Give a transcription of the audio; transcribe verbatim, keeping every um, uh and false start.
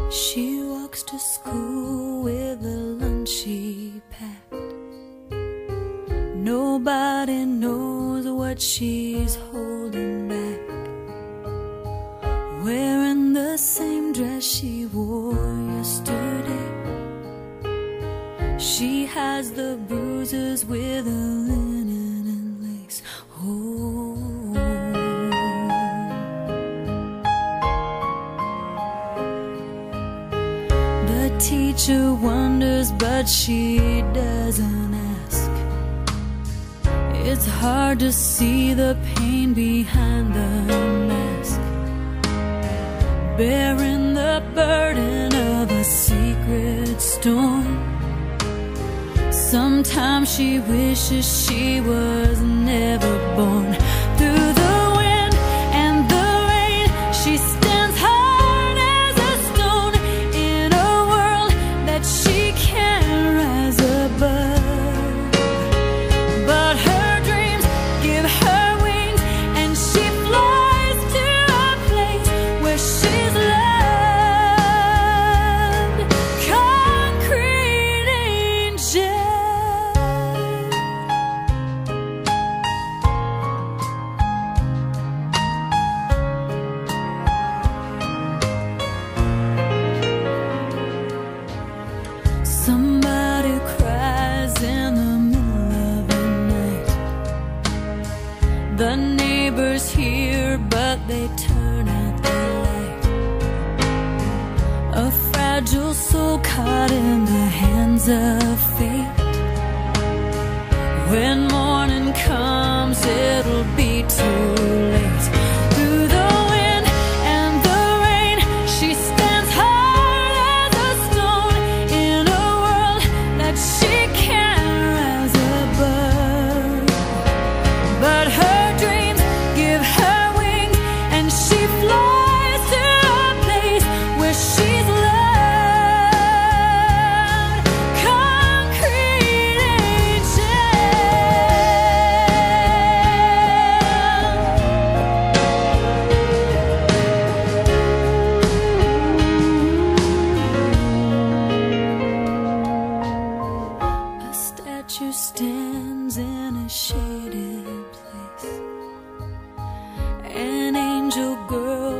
She walks to school with a lunch she packed. Nobody knows what she's holding back. Wearing the same dress she wore yesterday. She hides the bruises with a linen and lace. Oh. The teacher wonders, but she doesn't ask. It's hard to see the pain behind the mask, bearing the burden of a secret storm. Sometimes she wishes she was never born. Through the wind and the rain, she stands hard as a stone in a world that she can't rise above. But her dreams give her wings, and she flies to a place where she's loved. Concrete angel. Somebody cries in the middle of the night. The neighbors hear, but they turn out the light. A fragile soul caught in the hands of fate. When morning comes, it'll be too late. Through the wind and the rain, she stands hard as a stone in a world that she can't rise above. But her dreams give her wings, and she flies to a place where she's loved. Concrete angel. A statue stands in a shaded place. An angel girl